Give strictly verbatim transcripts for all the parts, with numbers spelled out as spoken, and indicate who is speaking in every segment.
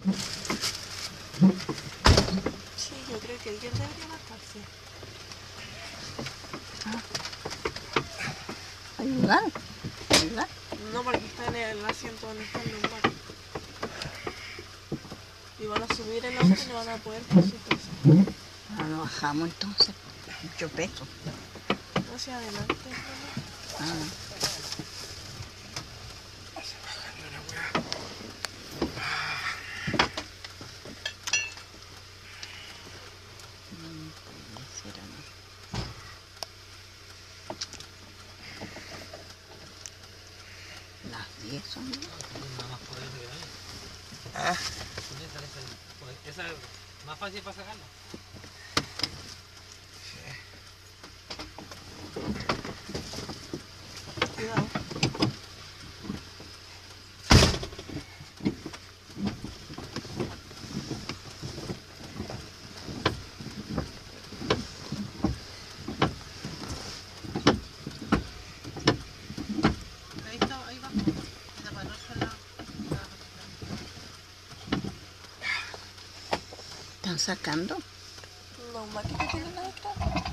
Speaker 1: Sí, yo creo que alguien debería matarse.
Speaker 2: Ah. ¿Ayudar? ¿Ayudar?
Speaker 1: No, porque está en el asiento donde está el lumbar. Y van a subir el auto y no van a poder por su peso.
Speaker 2: Ahora lo bajamos entonces. Mucho peso.
Speaker 1: Hacia adelante.
Speaker 2: Ah. Las diez son.
Speaker 3: Ah.
Speaker 4: Esa es más fácil para sacarla.
Speaker 1: Cuidado.
Speaker 5: Ahí está, ahí va. Esa para no sola.
Speaker 2: ¿Están sacando?
Speaker 1: No, más que tienen la otra.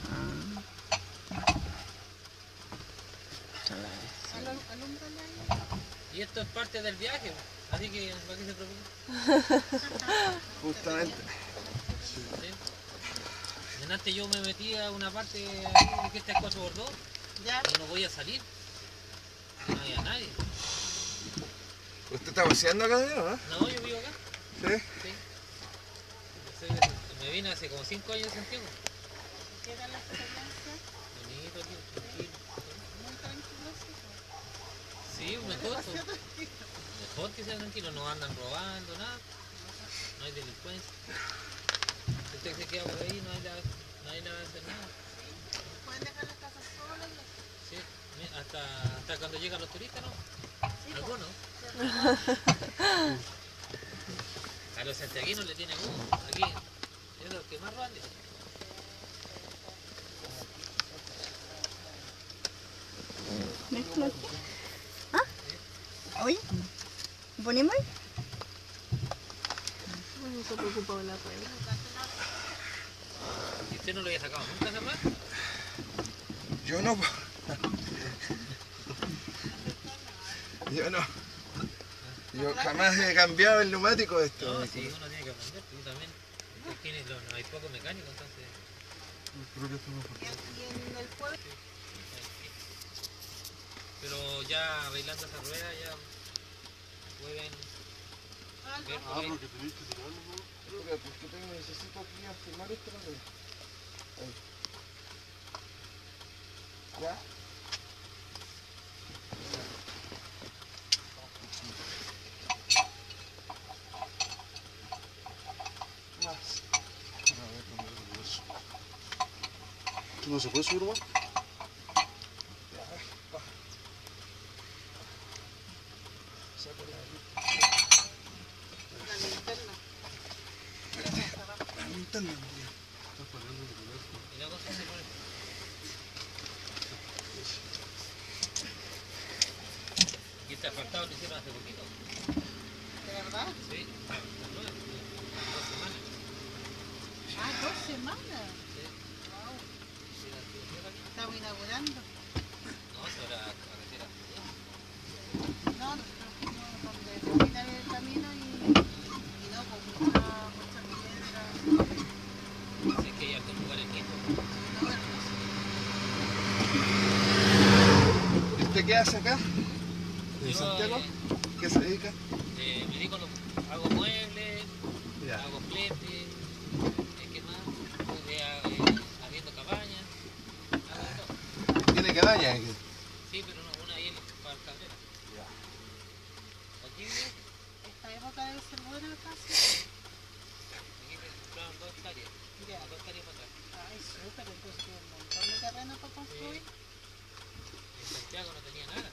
Speaker 5: Alúmbrale ahí.
Speaker 4: Y esto es parte del viaje, así que ¿para qué se preocupe?
Speaker 3: Justamente.
Speaker 4: ¿Sí? Antes yo me metí a una parte ahí que está cuatro por dos
Speaker 5: Ya.
Speaker 4: y no podía salir. No había nadie.
Speaker 3: ¿Usted está paseando acá, no?
Speaker 4: No, yo vivo acá.
Speaker 3: Sí.
Speaker 4: Sí. Me vine hace como cinco años de Santiago.
Speaker 5: ¿Qué tal la experiencia?
Speaker 4: Bonito aquí, tranquilo.
Speaker 5: Muy tranquilo, sí.
Speaker 4: Sí, mejor. Mejor que sea tranquilo, no andan robando, nada. No hay delincuencia. Si usted se queda por ahí, no hay la, nadie le va a hacer nada.
Speaker 5: Pueden dejar las casas solas.
Speaker 4: Sí, hasta, hasta cuando llegan los turistas, ¿no?
Speaker 5: Sí,
Speaker 4: Algunos. A los santiaguinos le tienen uno. Aquí es lo que más roban.
Speaker 2: ¿Mézclo aquí? ¿Ah? ¿Oye? ¿Ponemos ahí?
Speaker 1: No se preocupa de la rueda.
Speaker 4: ¿Y usted no lo había sacado nunca, jamás?
Speaker 3: Yo no. Yo no. Yo jamás he cambiado el neumático de esto.
Speaker 4: No, sí, uno tiene que aprender. Tú también. Tienes, no, no hay poco mecánico, entonces.
Speaker 5: ¿Y en el pueblo?
Speaker 4: Pero ya arreglando esa rueda ya pueden ver por ahí.
Speaker 3: Porque tenéis que tirarlo, ¿no? Espera, pues que tengo, necesito aquí afirmar esto para ver. Ahí. ¿Ya? Más.
Speaker 6: ¿Tú no se puede subir más?
Speaker 5: La linterna.
Speaker 3: La linterna,
Speaker 4: Y la cosa se pone. Y este asfaltado lo hicieron hace poquito.
Speaker 5: ¿De verdad?
Speaker 4: Sí, está nuevo, dos semanas.
Speaker 5: Ah, dos semanas.
Speaker 4: Sí.
Speaker 5: Wow.
Speaker 4: Sí, la tuvieron aquí.
Speaker 5: Estamos inaugurando.
Speaker 4: No, eso era carretera.
Speaker 5: No, nosotros fuimos donde termina el camino y, y no, con mucha, mucha piedra.
Speaker 4: Sí, que hay altos lugares lindos.
Speaker 5: No, hermoso.
Speaker 3: ¿Y usted qué hace acá? ¿De
Speaker 4: Yo,
Speaker 3: Santiago?
Speaker 4: eh,
Speaker 3: ¿Qué se dedica?
Speaker 4: eh, me dedico a los, hago muebles,
Speaker 3: Ya.
Speaker 4: hago fletes, eh, ¿qué más? Eh, eh, habiendo cabañas, hago de todo.
Speaker 3: ¿Tiene cabaña aquí?
Speaker 4: Sí, pero no, una ahí en- para el Cabrera.
Speaker 3: Ya.
Speaker 4: Aquí,
Speaker 5: Esta época debe ser buena acá, sí.
Speaker 4: aquí me compraron dos hectáreas,
Speaker 5: Ya.
Speaker 4: dos hectáreas para atrás.
Speaker 5: Ay, súper, entonces tiene un montón de terreno para construir.
Speaker 4: En Santiago no tenía nada.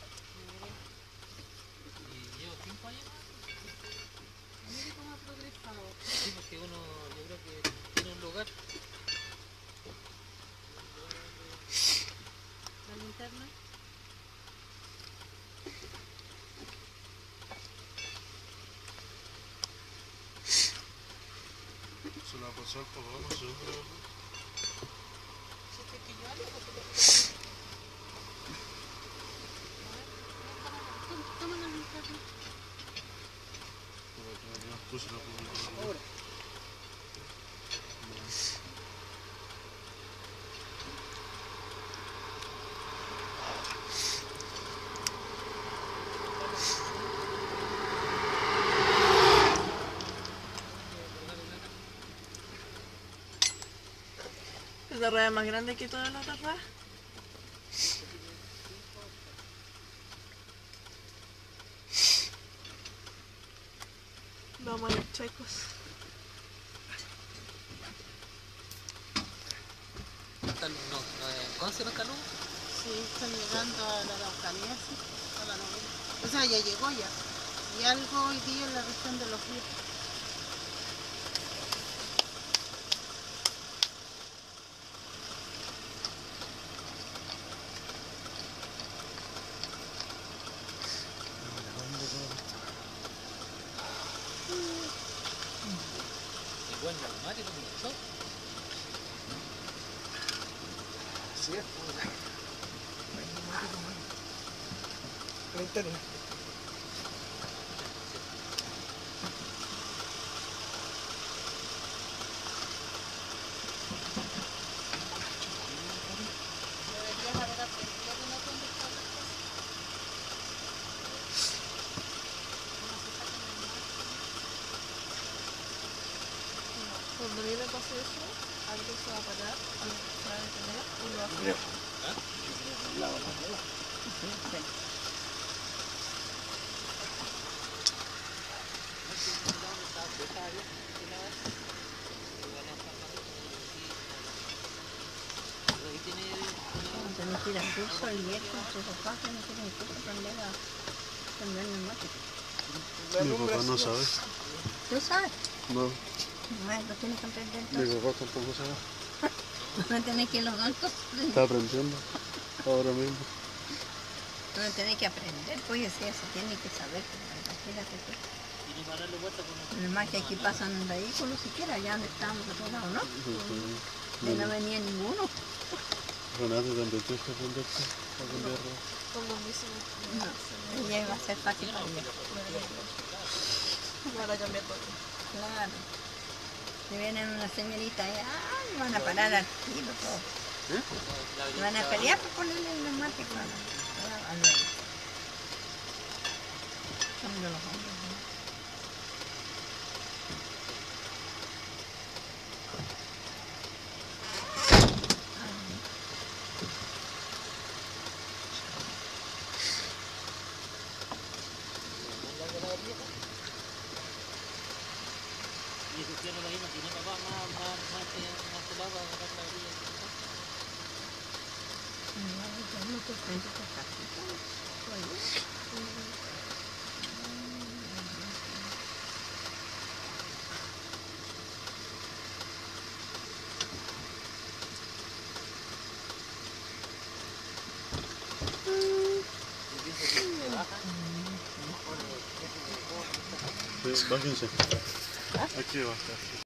Speaker 4: Y llevo cinco años más.
Speaker 5: Mire cómo ha progresado.
Speaker 4: Sí, porque uno, yo creo que tiene un lugar.
Speaker 5: La linterna.
Speaker 6: la pasó al papá, no sé dónde.
Speaker 5: Si te quilló algo, porque toma la mitad.
Speaker 6: Puse la publicidad.
Speaker 1: Esta rueda es más grande que todas las otras ruedas. Vamos a ir checos.
Speaker 4: ¿No, no, en Conce no está luz?
Speaker 5: Sí, está llegando a la Araucanía, sí, a la novena. O sea, ya llegó ya. Y algo hoy día en la región de los ríos.
Speaker 4: Y buen neumático, mucho.
Speaker 3: Sí, es pura. Cuéntale.
Speaker 5: Deberías haber aprendido que no dónde están las cosas. No se sacan el mar.
Speaker 1: Cuando a mí me pase eso, algo se va a parar, algo se va a detener y lo va a hacer.
Speaker 2: Tenés que ir al curso el miércoles, tus papás tienen que ir al curso a aprender a aprender neumático.
Speaker 6: Mi papá no sabe.
Speaker 2: ¿Tú sabes?
Speaker 6: No,
Speaker 2: Bueno, lo tienes que aprender
Speaker 6: mi
Speaker 2: entonces.
Speaker 6: papá tampoco sabe.
Speaker 2: No tenés que ir los dos entonces.
Speaker 6: Está aprendiendo ahora mismo.
Speaker 2: No tenés que aprender, pues sí, eso tiene que saber. Imagínate tú.
Speaker 4: Tiene que darle vuelta con un...
Speaker 2: Además que aquí pasan vehículos siquiera, allá donde estábamos a todos lados, ¿no? Y no venía ninguno.
Speaker 6: Renate también tienes que aprender a cambiarlo.
Speaker 1: Con lo mismo.
Speaker 2: No, ella iba a ser fácil para ella.
Speaker 1: Para cambiar todo.
Speaker 2: Claro. Si vienen una señorita y ah, van a parar al tiro todo.
Speaker 4: La
Speaker 2: Van a pelear por ponerle el neumático a la- al vehículo. Son de los hombres, ¿no?
Speaker 4: Y ese cielo de ahí no tiene papá más, más, más, que más pelado para agarrar la orilla.
Speaker 2: No, no te cuento que está aquí, ¿no? Oye.
Speaker 6: Sí, bájense. Aquí va a estar.